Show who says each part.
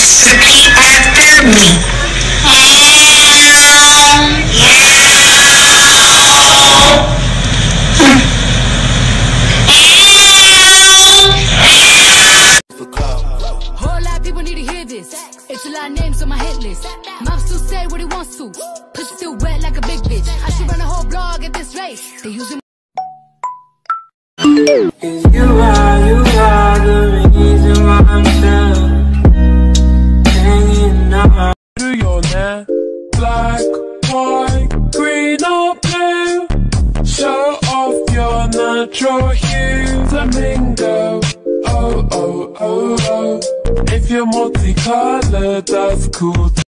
Speaker 1: wants to be after me.
Speaker 2: Whole lot of people need to hear this. It's a lot of names on my hit list. Mouth still say what he wants to. Pussy still wet like a big bitch. I should run a whole blog at this rate. They using.
Speaker 3: Cause you are the reason why I'm still hanging on.
Speaker 4: Do your net, black, white, green or blue. Show off your natural hue, flamingo. Oh, oh, oh, oh. If you're multicolored, that's cool.